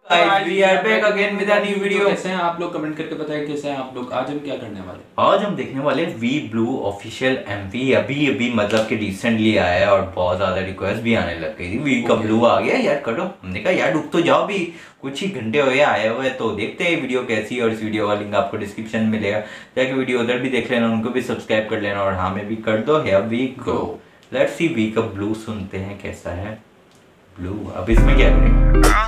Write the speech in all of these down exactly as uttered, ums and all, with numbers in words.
Guys, we are back again with a new video। कैसे हैं आप लोग? कमेंट करके बताएं कैसे हैं आप लोग। आज हम क्या करने वाले? आज हम देखने वाले वी ब्लू ऑफिशियल एमवी। अभी अभी मतलब कि रिसेंटली आया है और बहुत ज्यादा रिक्वेस्ट भी आने लग गई थी। वी का ब्लू आ गया यार, करो। हमने कहा यार रुक तो जाओ, भी कुछ ही घंटे हो गए आए हुए, तो देखते हैं वीडियो कैसी है। और इस वीडियो का लिंक आपको डिस्क्रिप्शन में मिलेगा, जाके वीडियो उधर भी देख लेना, उनको भी सब्सक्राइब कर लेना और हमें भी कर दो। Here we go, let's see we का ब्लू सुनते हैं कैसा है ब्लू। अब इसमें क्या करेंगे?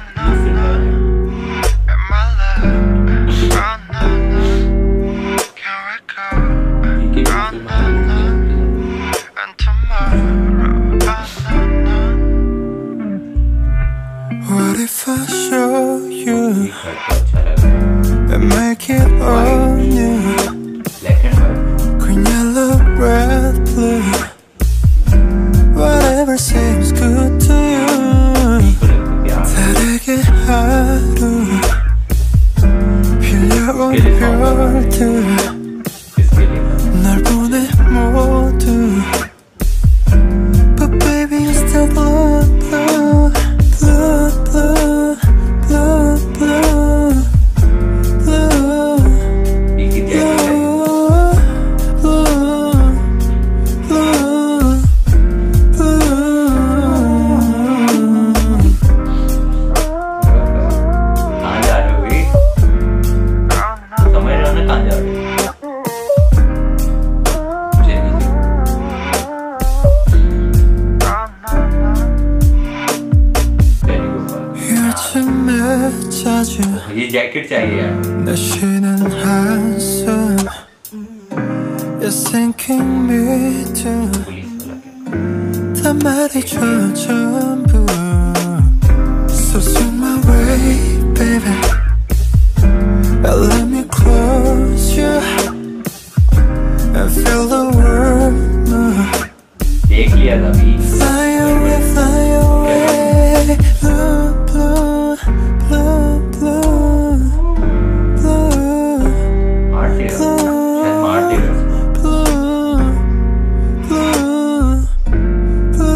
What if I show you and make it all new? Green, yellow, red, blue, whatever seems good to you. 다르게 하루 빌려온 별들 널 보내 모두. But baby you still blue, blue, blue, blue, blue, blue, blue, ये jacket चाहिए यार। 내 쉬는 한숨 You're sinking me too 다 말해줘 전부 So swing my way baby And let me close you And feel the world move देख लिया था अभी। Fly away, fly away Blue, blue, blue, blue, blue, मारते रहो, शायद मारते रहो। blue, blue, blue,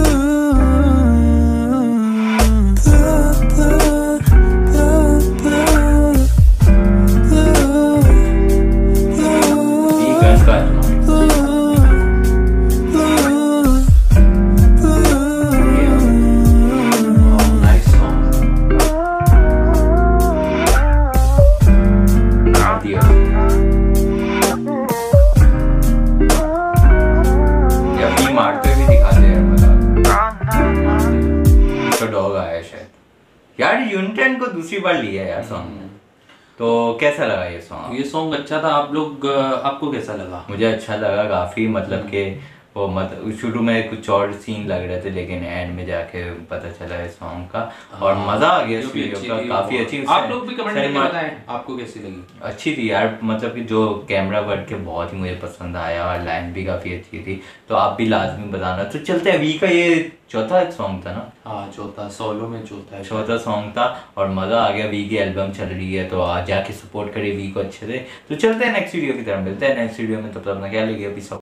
blue, blue, blue, blue, ये गन का है। डॉग आया शायद यार। यूनिटेन को दूसरी बार लिया यार सॉन्ग में, तो कैसा लगा ये सॉन्ग? ये सॉन्ग अच्छा था। आप लोग आपको कैसा लगा? मुझे अच्छा लगा काफी, मतलब कि वो मतलब शुरू में कुछ और सीन लग रहे थे लेकिन एंड में जाके पता चला है सॉन्ग का। और मजा आ गया इस वीडियो का, काफी अच्छी। आप लोग भी कमेंट करके बताएं आपको कैसी लगी। अच्छी थी यार, मतलब कि जो कैमरा वर्क के बहुत ही मुझे पसंद आया और लाइन भी काफी अच्छी थी, तो आप भी लाजमी बताना। तो चलते हैं, वी का ये चौथा सॉन्ग था ना? हाँ चौथा, सोलो में चौथा है, चौथा सॉन्ग था और मजा आ गया। वी की एल्बम चल रही है तो आज जाके सपोर्ट करिए वी को अच्छे से। तो चलते हैं नेक्स्ट वीडियो की तरफ, मिलते हैं नेक्स्ट वीडियो में। तब तक अपना ख्याल रखिए।